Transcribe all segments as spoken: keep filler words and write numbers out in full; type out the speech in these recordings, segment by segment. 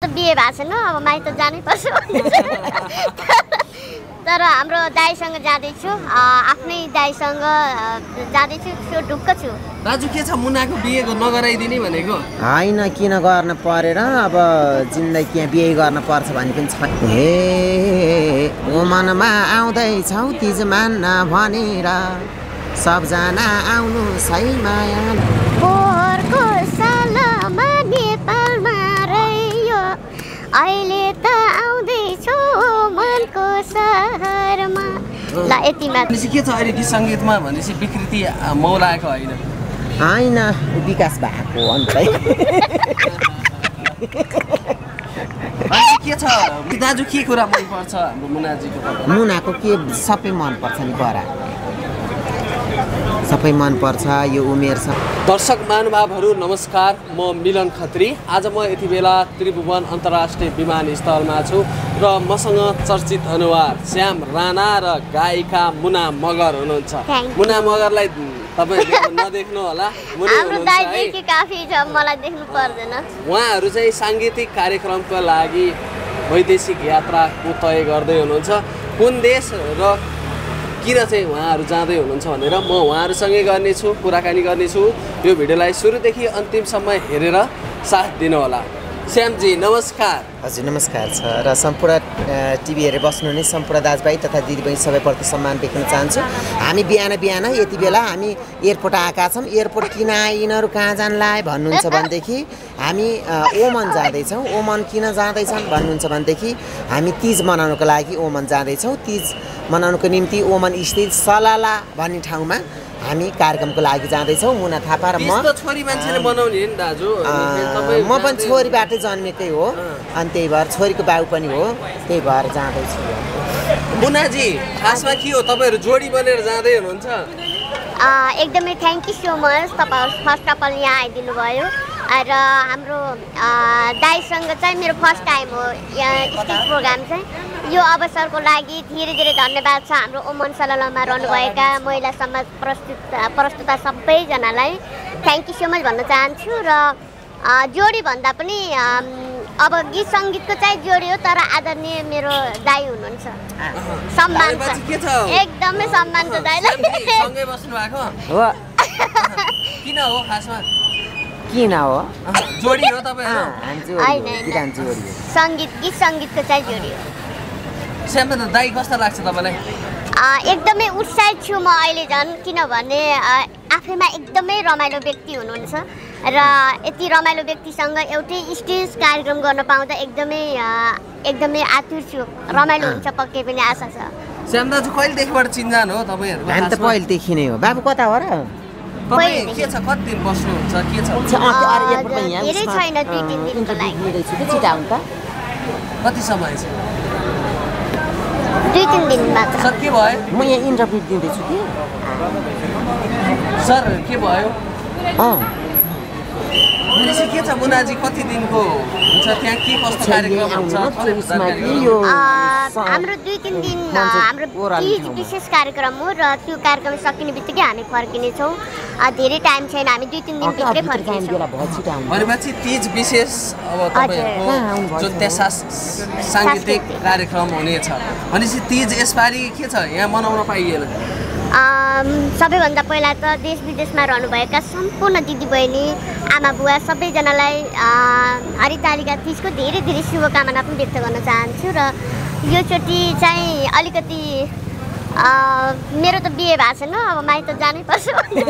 त बिहे भएको छैन, अब माइत जानै पर्छ। तर हाम्रो दाइसँग जाँदैछु, आफ्नै दाइसँग जाँदैछु, त्यो ढुक्क छु। दाजु के छ मुनाको बिहे नगराइदिने भनेको? होइन, किन गर्न परेर अब जिन्दगी यहाँ बिहे गर्न पर्छ भन्ने पनि छ। हे ओ मनमा आउँदैछौ तिज मान्न भनेर सबजना आउनु सै माया। पोहोरको सालमा नेपालमा रह्यो, अहिले त आउँदैछौ मनको सहरमा। ल यति मात्र। के छ अहिले गीत सङ्गीतमा भनेपछि विकृति मौलाएको होइन? होइन, विकास भएको अन्तै। के छ दाजु, के कुरा मन पर्छ हाम्रो मुनाजीको? मुनाको के सबै मनपर्छ नि बरा, सबै मनपर्छ यो उमेर छ। दर्शक महानुभावहरू नमस्कार, म मिलन खत्री। आज म यति बेला त्रिभुवन अन्तर्राष्ट्रिय विमानस्थलमा छु र मसँग चर्चित अनुहार श्याम राणा र गायिका मुना मगर हुनुहुन्छ। मुना मगरलाई तपाईँ नदेख्नु होला, उहाँहरू चाहिँ साङ्गीतिक कार्यक्रमको लागि वैदेशिक यात्राको तय गर्दै हुनुहुन्छ। कुन देश र किन चाहिँ उहाँहरू जाँदै हुनुहुन्छ भनेर म उहाँहरूसँगै गर्नेछु, कुराकानी गर्नेछु। यो भिडियोलाई सुरुदेखि अन्तिमसम्म हेरेर साथ दिनुहोला। श्यामजी नमस्कार। हजुर नमस्कार छ र सम्पूर्ण टिभी हेरेर बस्नुहुने सम्पूर्ण दाजुभाइ तथा दिदीबहिनी सबैप्रति सम्मान देख्न चाहन्छु। हामी बिहान बिहान यति बेला हामी एयरपोर्ट आएका छौँ। एयरपोर्ट किन आए यिनीहरू कहाँ जान लाए भन्नुहुन्छ भनेदेखि हामी ओमन जाँदैछौँ। ओमन किन जाँदैछन् भन्नुहुन्छ भनेदेखि हामी तिज मनाउनको लागि ओमन जाँदैछौँ। तिज मनाउनुको निम्ति ओमन स्थित सलाला भन्ने ठाउँमा हामी कार्यक्रमको लागि जाँदैछौँ। मुना थापा र म। छोरी मान्छेले बनाउने नि दाजु, म पनि छोरीबाटै जन्मेकै हो अनि त्यही भएर छोरीको बाउ पनि हो, त्यही भएर जाँदैछु। मुनाजी खासमा के हो, तपाईँहरू जोडी बनेर जाँदै हुनुहुन्छ? एकदमै थ्याङ्क यू सो मच, तपाईँहरू फर्स्ट अफ अल यहाँ आइदिनु भयो र हाम्रो दाइसँग चाहिँ मेरो फर्स्ट टाइम हो यहाँ स्टेज प्रोग्राम चाहिँ। यो अवसरको लागि धेरै धेरै धन्यवाद छ हाम्रो ओमन सलालामा रहनुभएका महिला समाज प्रस्तुत प्रस्तुता सबैजनालाई थ्याङ्क यू सो मच भन्न चाहन्छु। र जोडी भन्दा पनि अब गीत सङ्गीतको चाहिँ जोडी हो, तर आदरणीय मेरो दाइ हुनुहुन्छ, सम्मान छ, एकदमै सम्मान छ दाइलाई। सँगै बस्नु भएको हो? किन हो खासमा? किन हो जोडी हो तपाईँहरू? होइन, सङ्गीत गीत सङ्गीतको चाहिँ जोडी हो। श्याम दाइ कस्तो लाग्छ तपाईँलाई? एकदमै उत्साहित छु म अहिले झन्, किनभने आफैमा एकदमै रमाइलो व्यक्ति हुनुहुन्छ र यति रमाइलो व्यक्तिसँग एउटै स्टेज कार्यक्रम गर्न पाउँदा एकदमै एकदमै आतुर छु। रमाइलो हुन्छ पक्कै पनि, आशा छ। श्याम दाजु कहिलेदेखिबाट चिन्जान हो तपाईँहरू? हामी त पहिलेदेखि नै हो। बाबु कता हो र? तपाईँ के छ, कति दिन बस्नुहुन्छ, के छ? धेरै छैन, दुई तिन दिनको लागि। छिटा हुन्छ कति समय छ? दुई तिन दिन मात्र। सर के भयो? म यहाँ इन्टरभ्यू दिँदैछु कि। सर के भयो? अँ के छ मुनाजी, कति दिनको हुन्छ त्यहाँ, के कस्तो कार्यक्रम हुन्छ? हाम्रो दुई तिन दिन हाम्रो तिज विशेष कार्यक्रम हो र त्यो कार्यक्रम सकिने बित्तिकै हामी फर्किनेछौँ। धेरै टाइम छैन, हामी दुई तिन दिनभित्रै फर्किनेछौँ। भनेपछि तिज विशेष अब तपाईँहरूको जुन त्यहाँ साङ्गीतिक कार्यक्रम हुनेछ भनेपछि तिज यसपालि के छ यहाँ मनाउन पाइएन? सबैभन्दा पहिला त देश विदेशमा रहनुभएका सम्पूर्ण दिदीबहिनी आमा बुवा सबैजनालाई हरितालिका तिजको धेरै धेरै शुभकामना पनि व्यक्त गर्न चाहन्छु। र योचोटि चाहिँ अलिकति मेरो त बिहे भएको छैन, अब माइत जानै पर्छ।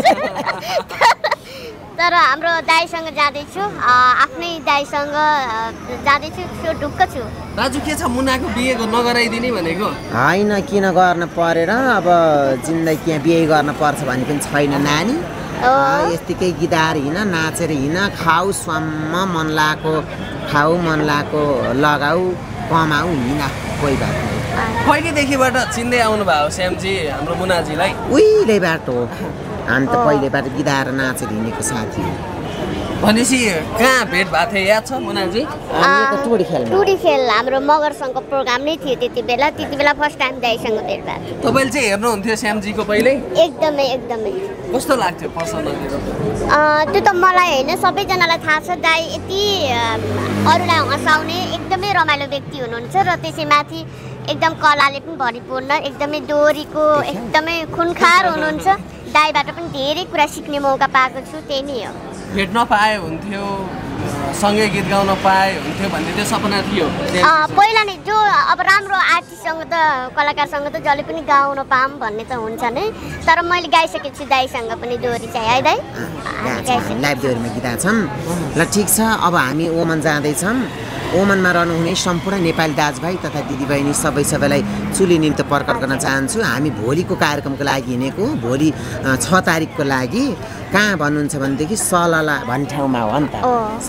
तर हाम्रो दाइसँग जाँदैछु, आफ्नै दाइसँग जाँदैछु, त्यो ढुक्क छु। दाजु के छ मुनाको बिहे नगराइदिने भनेको? होइन, किन गर्न परेर अब जिन्दगी यहाँ बिहे गर्न पर्छ भन्ने पनि छैन नानी। यतिकै गिटार हिँड, नाचेर हिँड, खाऊ स्वाममा मन लाएको खाऊ, मन लाएको लगाऊ, कमाऊ, हिँड, कोही बात नहीं। कहिलेदेखिबाट चिन्दै आउनु भयो श्यामजी हाम्रो मुनाजीलाई? उहिलेबाट हो, हामी त पहिलेबाट गिटार नाचेर हिँडेको साथी हो। भनेपछि कहाँ भेट भएको थियो याद छ मुनाजी? टुडी खेल टुडी खेल हाम्रो मगरसँगको प्रोग्राम नै थियो त्यति बेला। त्यति बेला फर्स्ट टाइम दाइसँग भेट भएको। तपाईँले चाहिँ हेर्नुहुन्थ्यो श्यामजीको पहिले? एकदमै एकदमै। कस्तो लाग्थ्यो पर्सनली? त्यो त मलाई होइन सबैजनालाई थाहा छ, दाइ यति अरूलाई हँसाउने रमाइलो व्यक्ति हुनुहुन्छ र त्यसैमाथि एकदम कलाले पनि भरिपूर्ण एकदमै दोहोरीको एकदमै खुनखार हुनुहुन्छ। दाइबाट पनि धेरै कुरा सिक्ने मौका पाएको छु, त्यही नै हो। भेट्न पाए हुन्थ्यो, सँगै गीत गाउन पाए हुन्थ्यो भन्ने त्यो सपना थियो पहिला नै। जो अब राम्रो आर्टिस्टसँग त कलाकारसँग त जसले पनि गाउन पाऊँ भन्ने त हुन्छ नै, तर मैले गाइसकेको छु दाइसँग पनि दोहोरी चाहिँ है दाइ, लाइभ दोहोरीमा गीत छन्। ल ठिक छ, अब हामी ओमन जाँदैछौँ। ओमनमा रहनुहुने सम्पूर्ण नेपाली दाजुभाइ तथा दिदीबहिनी सबै सबैलाई चुली निम्ति प्रकट गर्न चाहन्छु। हामी भोलिको कार्यक्रमको लागि हिँडेको, भोलि छ तारिकको लागि। कहाँ भन्नुहुन्छ भनेदेखि सलला भन्ने ठाउँमा हो नि त।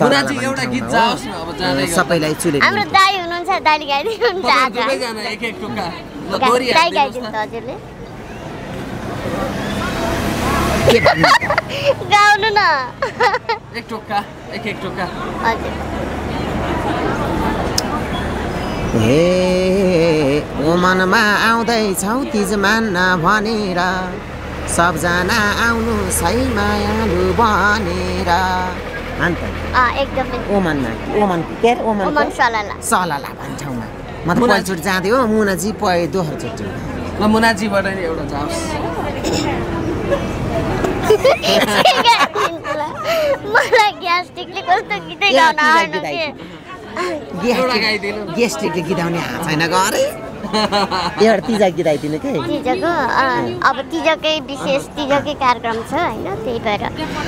सबैलाई चुली हाम्रो दाइ हुनुहुन्छ, दाइले गाइदिनुहुन्छ आज। दाइ गाइदिन्छ हजुरले, गाउनु न एक टोक्का एक एक टोक्का। हजुर। हे ओमनमा आउँदैछौ तिज मान्न भनेर, सबजना आउनु सै मायालु बनेर। अन्त एकदमै ओमनमा ओमन के अरे ओमन ओमन सलला सलला भन्ने ठाउँमा म त पहिलोचोटि जाँदै हो। मुनाजी पढे दोहोरोचोटि ल मुनाजीबाट नि एउटा जाओस्। मलाई ग्यास्ट्रिकले कस्तो गीतै गाउन आएन के। गेस्ट्रिकले गीत आउने छैन गरे एउटा तिजा गीत आइदिनु के। तिजको अब तिजकै विशेष तिजकै कार्यक्रम छ होइन, त्यही भएर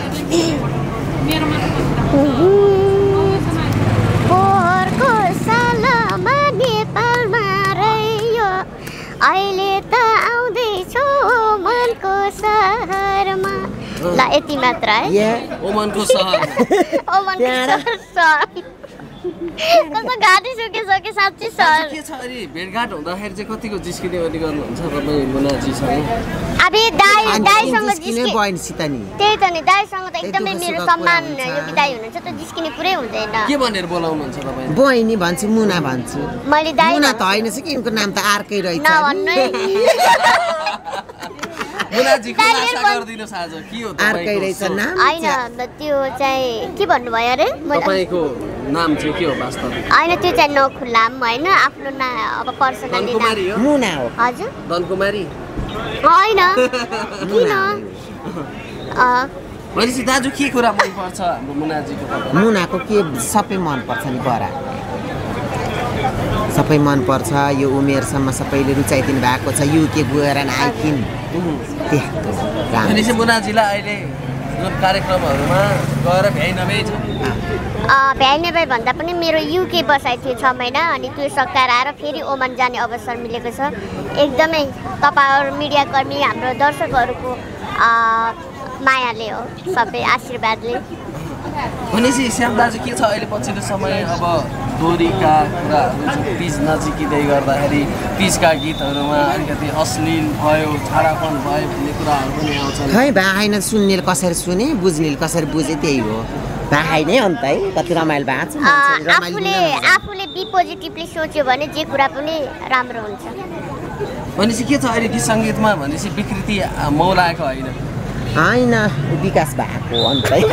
पोहोरको सालमा नेपालमा रह्यो, अहिले त आउँदैछौ मनको सहरमा। ल यति मात्र है। ओमनको सहर ओमनको सहर कस्तो घाँटी सुकिसके साँच्ची सर। के छ अनि भेटघाट हुँदाखेरि चाहिँ कतिको जिस्किने अनि गर्नुहुन्छ तपाईँ मुनाजीसँग? अब दाइ दाइसँग जिस्किने बहिनीसित नि त्यही त नि, दाइसँग त एकदमै मेरो सम्मान योग्य दाइ हुनुहुन्छ, त जिस्किने पुरै हुँदैन। के भनेर बोलाउनुहुन्छ तपाईँ? बहिनी भन्छु, मुना भन्छु। मैले दाइ मुना त होइन कि यिनको नाम त अर्कै रहेछ। नभन्नु है मुनाजी को आशा गर्दिनुस् आज के हो अर्कै रहेछ नाम? हैन त्यो चाहिँ के भन्नुभयो अरे? तपाईको नाम चाहिँ के हो वास्तव? हैन त्यो चाहिँ नखुलाम हैन, आफ्नो नाम अब पर्सनली नाम मुना हो। हजुर दनकुमारी हैन किन अ भनेपछि दाजु के कुरा मन पर्छ हाम्रो मुनाजीको? मुनाको के सबै मन पर्छ नि बरा, सबै मन पर्छ। यो उमेरसम्म सबैले रुचाइदिनु भएको छ। युके गएर आइकिन भनेपछि मुनाजीलाई अहिले जुन कार्यक्रमहरूमा गएर भ्याइ नभ्याइ छ? भ्याइ नभ्याइ भन्दा पनि मेरो युके बसाइ थियो छ महिना, अनि त्यो सकाएर आएर फेरि ओमान जाने अवसर मिलेको छ। एकदमै तपाईँहरू मिडियाकर्मी हाम्रो दर्शकहरूको मायाले हो, सबै आशीर्वादले। भनेपछि श्याम दाजु के छ अहिले पछिल्लो समय अब दोहोरीका कुराहरू पिच नजिकिँदै गर्दाखेरि पिचका गीतहरूमा अलिकति अश्लील भयो, छाडापन भयो भन्ने कुराहरू पनि आउँछन्। खै भाइन सुन्नेले कसरी सुने, बुझ्नेले कसरी बुझे त्यही हो। भाइ नै अन्त है कति रमाइलो भएको छ। आफूले आफूले बी पोजिटिभली सोच्यो भने जे कुरा पनि राम्रो हुन्छ। भनेपछि के छ अहिले गीत सङ्गीतमा भनेपछि विकृति मौलाएको होइन? होइन विकास भएको अन्त है।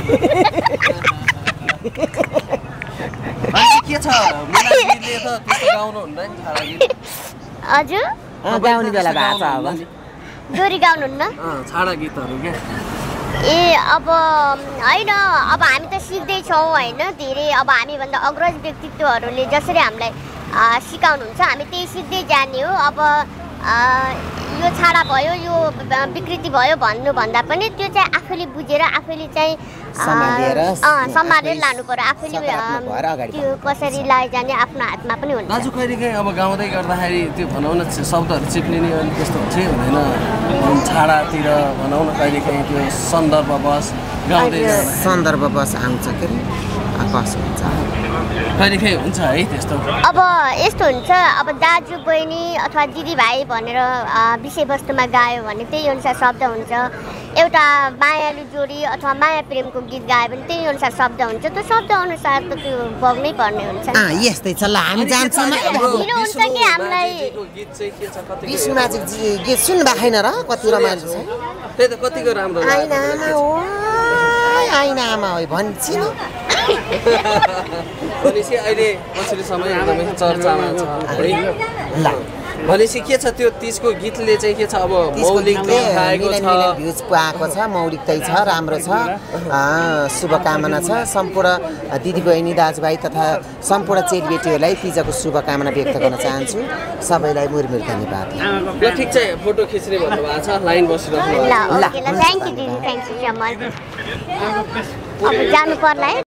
के छ मुनाजीले त त्यस्तो गाउनु हुँदैन छाडा गीत? हजुर गाउने बेला भएको छ अब। दोहोरी गाउनुहुन्न? छाडा गीतहरू के? ए अब होइन, अब हामी त सिक्दैछौँ होइन, धेरै अब हामीभन्दा अग्रज व्यक्तित्वहरूले जसरी हामीलाई सिकाउनुहुन्छ हामी त्यही सिक्दै जाने हो। अब यो छाडा भयो, यो विकृति भयो भन्नुभन्दा पनि त्यो चाहिँ आफूले बुझेर आफूले चाहिँ सम्हालेर लानु पर्यो। आफूले त्यो कसरी लैजाने आफ्नो हातमा पनि हुन्छ। दाजु कहिलेकाहीँ अब गाउँदै गर्दाखेरि त्यो भनौँ न शब्दहरू चिप्लिने अनि त्यस्तो हुन्छ हुँदैन? छाडातिर भनौँ न कहिलेकाहीँ त्यो सन्दर्भवश गाउँदै सन्दर्भवश आउँछ के कसो हुन्छ, कहिलेकाहीँ हुन्छ है त्यस्तो? अब यस्तो हुन्छ, अब दाजु बहिनी अथवा दिदीभाइ भनेर विषयवस्तुमा गायो भने त्यही अनुसार शब्द हुन्छ। एउटा मायालु जोडी अथवा माया प्रेमको गीत गायो भने त्यही अनुसार शब्द हुन्छ। त्यो शब्द अनुसार त त्यो बग्नै पर्ने हुन्छ। यस्तै छ। ल हामी जान्छौँ। ढिलो हुन्छ कि हामीलाई विष्णुमा चाहिँ गीत सुन्नु भएको छैन र? कति रमाइलो छ त्यही त, कतिको राम्रो आइना आमा हो, आइना आमा हो भन्छ नि। भनेपछि अहिले पछिल्लो समय एकदमै चर्चामा छ है ल भनेपछि के छ त्यो तिजको गीतले चाहिँ के छ अब मौलिक गाएको छ भ्युज आएको छ मौलिकतै छ राम्रो छ शुभकामना छ सम्पूर्ण दिदीबहिनी दाजुभाइ तथा सम्पूर्ण चेलीबेटीहरूलाई तिजको शुभकामना व्यक्त गर्न चाहन्छु सबैलाई मुरमुर धन्यवाद ल ठिक छ फोटो खिच्ने भन्नुभएको छ लाइन बसिराख्नु ल ओके ल थ्याङ्क यू दिदी थ्याङ्क यू सो मच अब जानु पर्ला है